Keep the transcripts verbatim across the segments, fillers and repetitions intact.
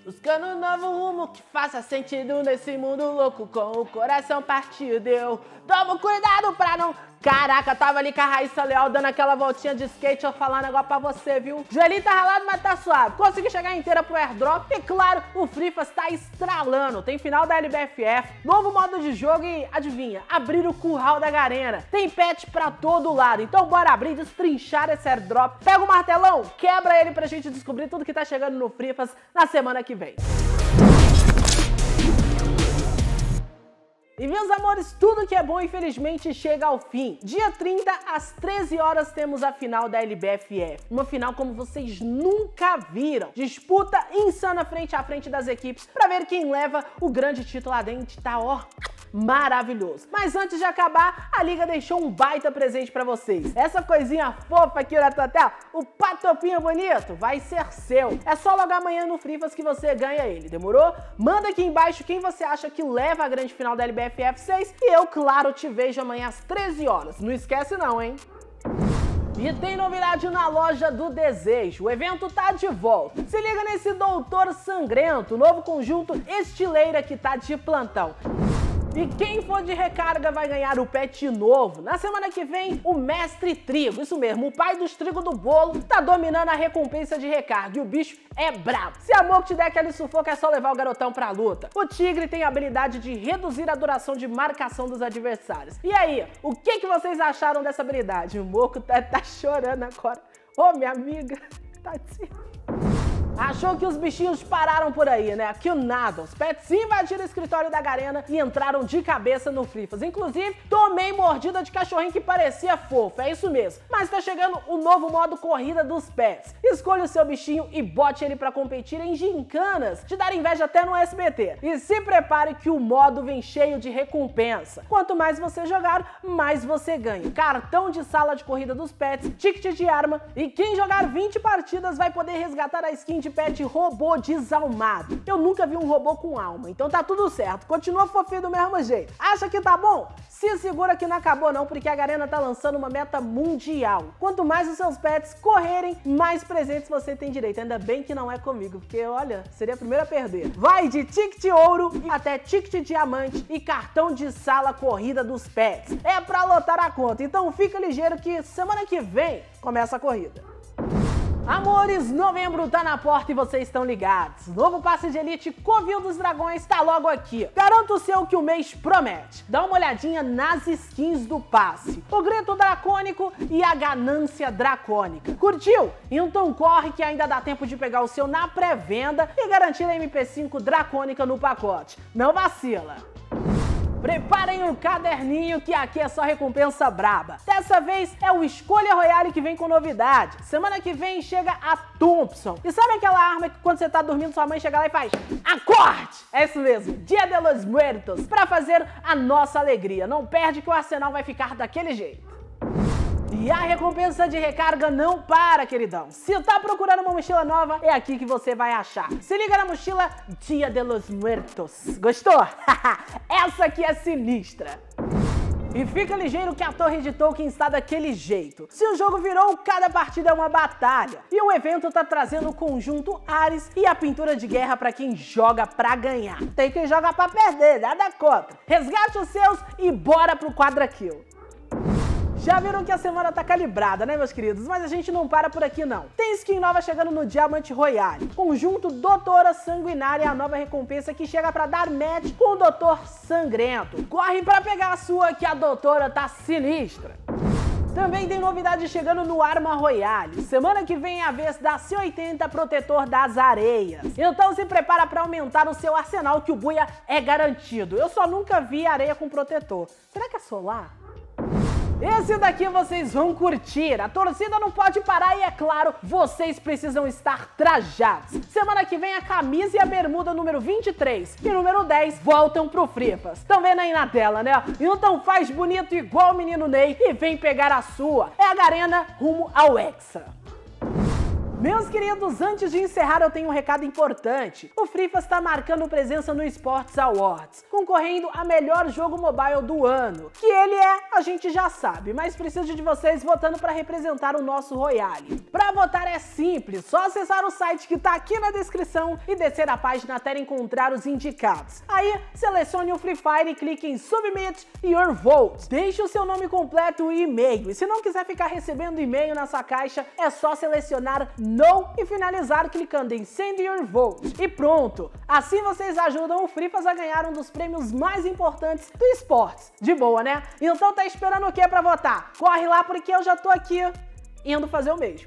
Buscando um novo rumo que faça sentido nesse mundo louco, com o coração partido eu tomo cuidado pra não... Caraca, tava ali com a Raíssa Leal dando aquela voltinha de skate, eu falar um negócio pra você, viu? Joelhinho tá ralado, mas tá suave. Consegui chegar inteira pro airdrop e, claro, o Frifas tá estralando. Tem final da L B F F, novo modo de jogo e, adivinha, abrir o curral da Garena. Tem patch pra todo lado, então bora abrir, destrinchar esse airdrop. Pega o martelão, quebra ele pra gente descobrir tudo que tá chegando no Frifas na semana que vem. E meus amores, tudo que é bom infelizmente chega ao fim. Dia trinta, às treze horas, temos a final da L B F F. Uma final como vocês nunca viram. Disputa insana frente a frente das equipes pra ver quem leva o grande título lá dentro. Tá, ó, maravilhoso. Mas antes de acabar, a Liga deixou um baita presente pra vocês. Essa coisinha fofa aqui na tua tela, o patopinho bonito, vai ser seu. É só logar amanhã no Frifas que você ganha ele, demorou? Manda aqui embaixo quem você acha que leva a grande final da L B F F seis e eu, claro, te vejo amanhã às treze horas. Não esquece não, hein? E tem novidade na Loja do Desejo, o evento tá de volta. Se liga nesse Doutor Sangrento, novo conjunto estileira que tá de plantão. E quem for de recarga vai ganhar o pet novo. Na semana que vem, o Mestre Trigo, isso mesmo, o pai dos trigo do bolo, tá dominando a recompensa de recarga e o bicho é brabo. Se a Moco te der aquele sufoco, é só levar o garotão pra luta. O Tigre tem a habilidade de reduzir a duração de marcação dos adversários. E aí, o que, que vocês acharam dessa habilidade? O Moco tá, tá chorando agora. Ô, minha amiga, tadinha. Achou que os bichinhos pararam por aí, né? Que nada, os pets invadiram o escritório da Garena e entraram de cabeça no Frifas. Inclusive, tomei mordida de cachorrinho que parecia fofo, é isso mesmo. Mas tá chegando o novo modo corrida dos pets. Escolha o seu bichinho e bote ele pra competir em gincanas, te dar inveja até no S B T. E se prepare que o modo vem cheio de recompensa. Quanto mais você jogar, mais você ganha. Cartão de sala de corrida dos pets, ticket de arma e quem jogar vinte partidas vai poder resgatar a skin de pet robô desalmado. Eu nunca vi um robô com alma, então tá tudo certo. Continua fofinho do mesmo jeito. Acha que tá bom? Se segura que não acabou não, porque a Garena tá lançando uma meta mundial. Quanto mais os seus pets correrem, mais presentes você tem direito. Ainda bem que não é comigo, porque olha, seria a primeira a perder. Vai de ticket ouro até ticket diamante e cartão de sala corrida dos pets. É pra lotar a conta, então fica ligeiro que semana que vem começa a corrida. Amores, novembro tá na porta e vocês estão ligados. Novo passe de Elite Covil dos Dragões tá logo aqui. Garanto o seu que o mês promete. Dá uma olhadinha nas skins do passe. O grito dracônico e a ganância dracônica. Curtiu? Então corre que ainda dá tempo de pegar o seu na pré-venda e garantir a M P cinco dracônica no pacote. Não vacila! Preparem o caderninho que aqui é só recompensa braba. Dessa vez é o Escolha Royale que vem com novidade. Semana que vem chega a Thompson. E sabe aquela arma que quando você tá dormindo sua mãe chega lá e faz acorde? É isso mesmo, Dia de los Muertos, pra fazer a nossa alegria. Não perde que o arsenal vai ficar daquele jeito. E a recompensa de recarga não para, queridão. Se tá procurando uma mochila nova, é aqui que você vai achar. Se liga na mochila Dia de los Muertos. Gostou? Essa aqui é sinistra. E fica ligeiro que a Torre de Tolkien está daquele jeito. Se o jogo virou, cada partida é uma batalha. E o evento tá trazendo o conjunto Ares e a pintura de guerra para quem joga pra ganhar. Tem quem joga pra perder, nada contra. Resgate os seus e bora pro quadra kill. Já viram que a semana tá calibrada, né, meus queridos? Mas a gente não para por aqui, não. Tem skin nova chegando no Diamante Royale. Conjunto Doutora Sanguinária é a nova recompensa que chega pra dar match com o Doutor Sangrento. Corre pra pegar a sua que a Doutora tá sinistra. Também tem novidade chegando no Arma Royale. Semana que vem é a vez da C oitenta Protetor das Areias. Então se prepara pra aumentar o seu arsenal que o buia é garantido. Eu só nunca vi areia com protetor. Será que é solar? Esse daqui vocês vão curtir, a torcida não pode parar e, é claro, vocês precisam estar trajados. Semana que vem a camisa e a bermuda número vinte e três e número dez voltam pro Frifas. Estão vendo aí na tela, né? Então faz bonito igual o menino Ney e vem pegar a sua. É a Garena rumo ao Hexa. Meus queridos, antes de encerrar eu tenho um recado importante. O Free Fire está marcando presença no Sports Awards, concorrendo a melhor jogo mobile do ano. Que ele é, a gente já sabe, mas preciso de vocês votando para representar o nosso Royale. Para votar é simples, só acessar o site que tá aqui na descrição e descer a página até encontrar os indicados. Aí, selecione o Free Fire e clique em Submit Your Vote. Deixe o seu nome completo e e-mail. E se não quiser ficar recebendo e-mail na sua caixa, é só selecionar No e finalizar clicando em Send Your Vote. E pronto! Assim vocês ajudam o Free Fire a ganhar um dos prêmios mais importantes do esportes. De boa, né? Então tá esperando o que pra votar? Corre lá porque eu já tô aqui indo fazer o mesmo.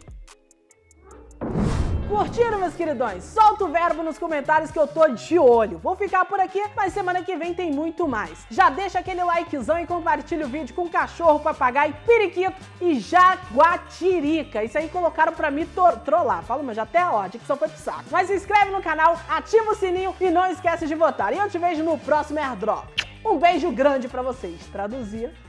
Curtiram, meus queridões? Solta o verbo nos comentários que eu tô de olho. Vou ficar por aqui, mas semana que vem tem muito mais. Já deixa aquele likezão e compartilha o vídeo com cachorro, papagaio, periquito e jaguatirica. Isso aí colocaram pra me trollar. Falo, mas já até a ordem que só foi pro saco. Mas se inscreve no canal, ativa o sininho e não esquece de votar. E eu te vejo no próximo airdrop. Um beijo grande pra vocês. Traduzir.